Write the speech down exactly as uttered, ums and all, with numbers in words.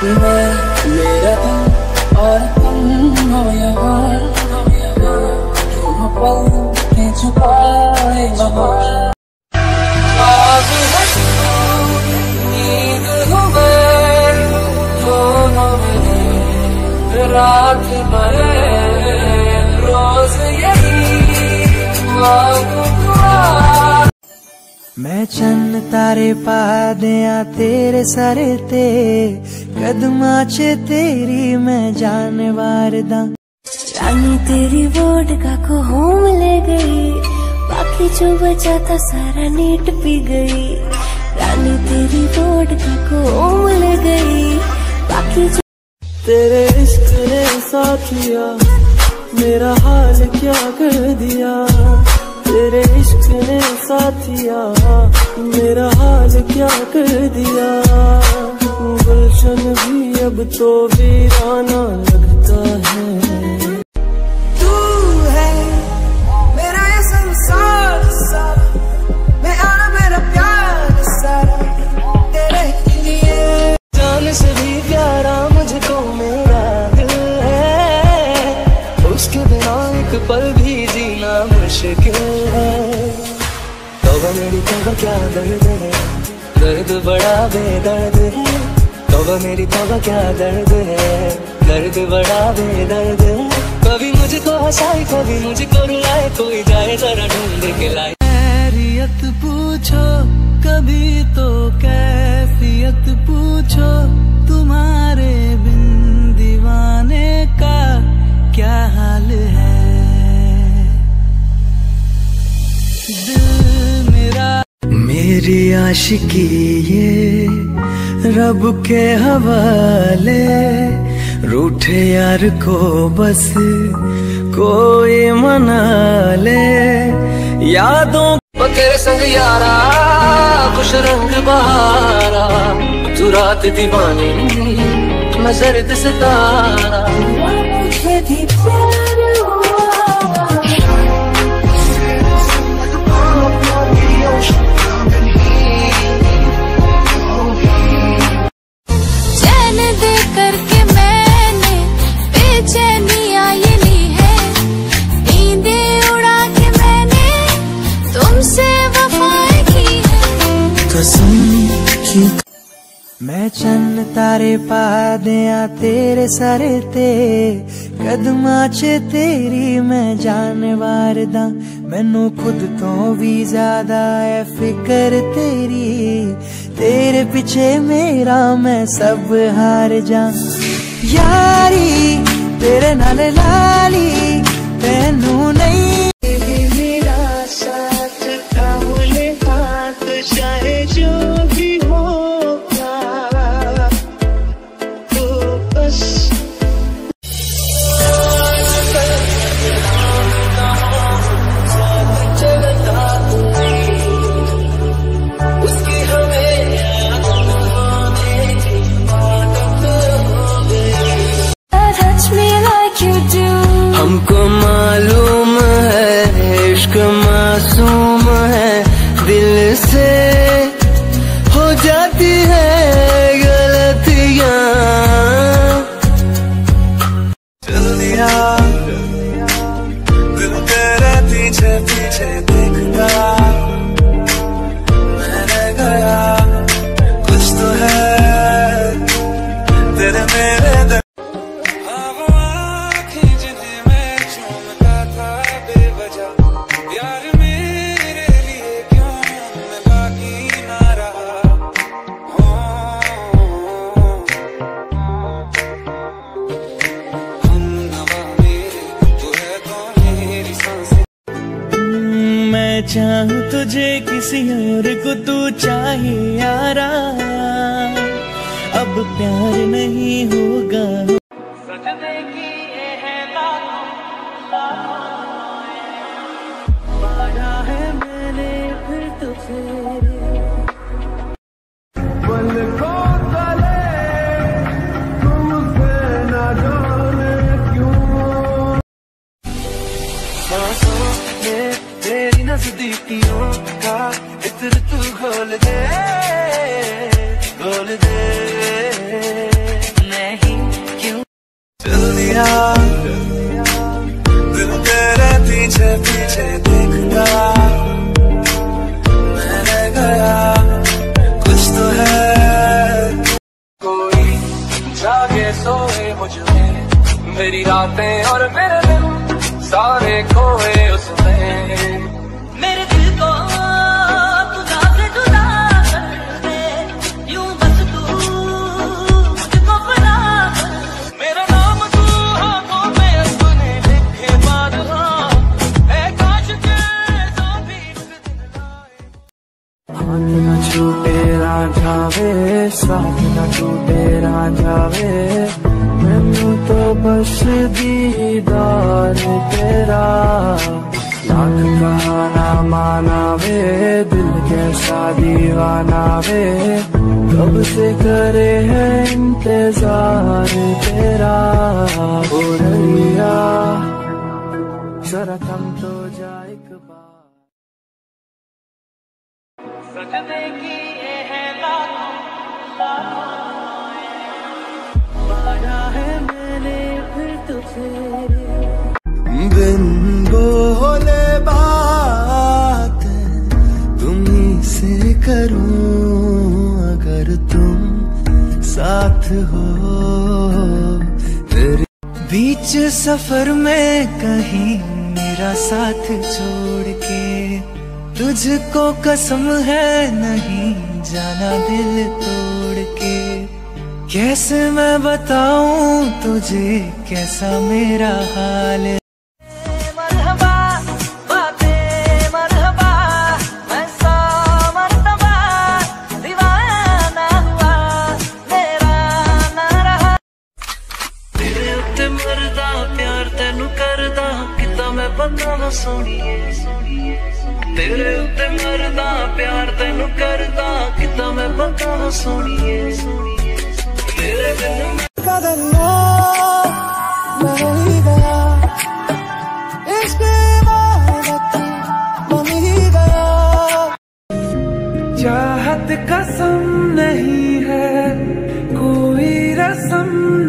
मैं मेरा तुम और तुम हो यहाँ, क्यों हो पल के छुपाए वहाँ। आग है तू, नींद हूँ मैं, दोनों मेरे रात भरे रोज यही मांगू दुआ। मैं चन्न तारे पा दिया तेरे सर ते, कदमां च तेरी मैं जान वारदा। रानी तेरी वोडका को होम ले गई, बाकी जो बचा था सारा नीट पी गई। रानी तेरी वोडका को होम ले गई, बाकी जो तेरे इश्क ने साथिया मेरा हाल क्या कर दिया। तेरे इश्क ने साथिया मेरा हाल क्या कर दिया। गुलशन भी अब तो वीराना लगता है। तू है मेरा ये संसार सारा, मैं आना मेरा प्यार सारा तेरे लिए। जान से भी प्यारा मुझको मेरा दिल है, उसके बिना एक पल भी जीना मुश्किल है। तौबा मेरी तौबा क्या दर्द है, दर्द बड़ा बेदर्द है। तौबा मेरी तौबा क्या दर्द है, दर्द बड़ा बेदर्द है। कभी मुझको हंसाए कभी मुझको रुलाए, कोई जाए जरा ढूंढ के लाए। खैरियत पूछो कभी तो कैफियत पूछो, तुम्हारे बिन दीवाने का क्या हाल है। दिल मेरा मेरी आशिकी ये रब के हवाले, रूठे यार को बस कोई मना ले। यादों तेरे संग यारा खुश रंग बहारा, तू रात दीवानी मैं जर्द सितारा। मुझे भी प्यार चैन दे करके मैंने बेचैनियां ये ली है, नींदें उड़ा के मैंने तुमसे वफाएं की है। कसम की मैं चन्न तारे पा दिया तेरे सर ते, कदमां च तेरी मैं जान वारदा। मैनू खुद तो भी ज्यादा है फिकर तेरी, तेरे पीछे मेरा मैं सब हार जा। यारी तेरे नाल लाली तेनू नहीं, मेरा साथ थामले हाथ चाहे जो भी होगा तो बस। हमको मालूम है इश्क मासूम है, दिल से हो जाती है गलतियां। जल्दिया दिल तेरे पीछे पीछे देखता, मैंने गया कुछ तो है तेरे मेरे दर। मैं चाहूँ तुझे किसी और को तू चाहे यारा, अब प्यार नहीं होगा। सजदे की ये है पाया है मैंने फिर तुझे पलकों तले, तुमसे न जाने क्यों सांसों में तेरी नजदीकियों का इत्र तू घोल दे, घोल दे। के सोए मुझ में, मेरी रातें और मेरे दिन सारे खोए उसमें। मेरे दिल को तुझा से जुदा कर दे, यूं बस तू मुझको बुला कर। मेरा नाम तू हाथों में अपने लिखे बाद है, काश के भी हाथ न छूटे रांझा वे, साथ न टूटे रांझा वे, मैनू तो बस दीदार तेरा। लाख कहाना माना वे, दिल कैसा दीवाना वे, कब से करे है इंतजार तेरा। हो रैया जरा कम तो जा एक बार, सजदे की ये है लाखों पाया है मैंने फिर तुझे। बिन बोले बात तुम्ही से करूं, अगर तुम साथ हो तेरे। बीच सफर में कहीं मेरा साथ छोड़ के, तुझको कसम है नहीं जाना दिल तोड़ के। कैसे मैं बताऊं तुझे कैसा मेरा हाल है। मरहबा बातें मरहबा, मैं सौ मर्तबा दीवाना हुआ, मेरा ना रहा। तेरे उत्ते मरदा प्यार तेनू करदा, किता मैं बंदा सोनिए। तेरे उत्ते मरदा प्यार तेनू करदा, किता मैं बंदा सोनिए। तेरे बिन कदर लो मैं ही गया, इश्क इबादत बन ही गया। चाहत कसम नहीं है कोई रस्म